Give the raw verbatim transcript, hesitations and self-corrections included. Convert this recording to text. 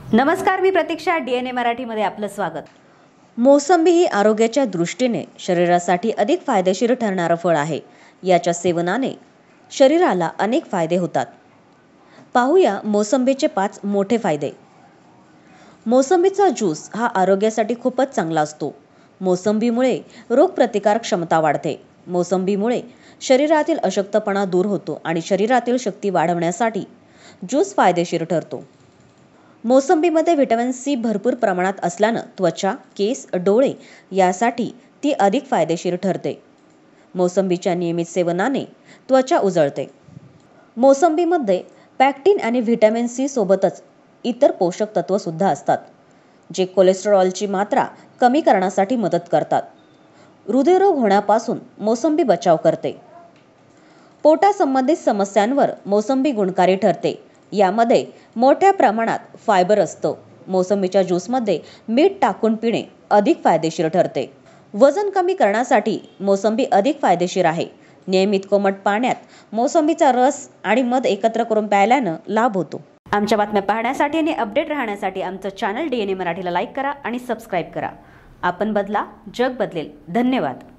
नमस्कार, मी प्रतीक्षा. D N A मराठीमध्ये आपलं स्वागत. मोसंबी ही आरोग्याच्या दृष्टीने शरीरासाठी अधिक फायदेशीर ठरणारं फळ आहे. याच्या सेवनाने शरीराला अनेक फायदे होतात. पाहूया मोसंबीचे पाच मोठे फायदे. मोसंबीचा ज्यूस हा आरोग्यासाठी खूपच चांगला असतो. मोसंबीमुळे रोगप्रतिकारक क्षमता वाढते. मोसंबीमुळे शरीरातील अशक्तपणा दूर होतो आणि शरीरातील शक्ती वाढवण्यासाठी ज्यूस फायदेशीर ठरतो. मोसंबीमध्ये व्हिटॅमिन सी भरपूर प्रमाणात असल्यानं त्वचा, केस, डोळे यासाठी ती अधिक फायदेशीर ठरते. मोसंबीच्या नियमित सेवनाने त्वचा उजळते. मोसंबीमध्ये पॅक्टिन आणि व्हिटॅमिन सी सोबतच इतर पोषक तत्व सुद्धा असतात, जे कोलेस्टेरॉलची मात्रा कमी करण्यासाठी मदत करतात. हृदयरोग होण्यापासून मोसंबी बचाव करते. पोटासंबंधित समस्यांवर मोसंबी गुणकारी ठरते. यामध्ये मोठ्या प्रमाणात फायबर असतं. मोसंबीच्या ज्यूसमध्ये मीठ टाकून पिणे अधिक फायदेशीर ठरते. वजन कमी करण्यासाठी मोसंबी अधिक फायदेशीर आहे. नियमित कोमट पाण्यात मोसंबीचा रस आणि मध एकत्र करून प्यायल्यानं लाभ होतो. आमच्या बातम्या पाहण्यासाठी आणि अपडेट राहण्यासाठी आमचं चॅनल डी एन ए मराठीला लाईक करा आणि सबस्क्राईब करा. आपण बदला, जग बदलेल. धन्यवाद.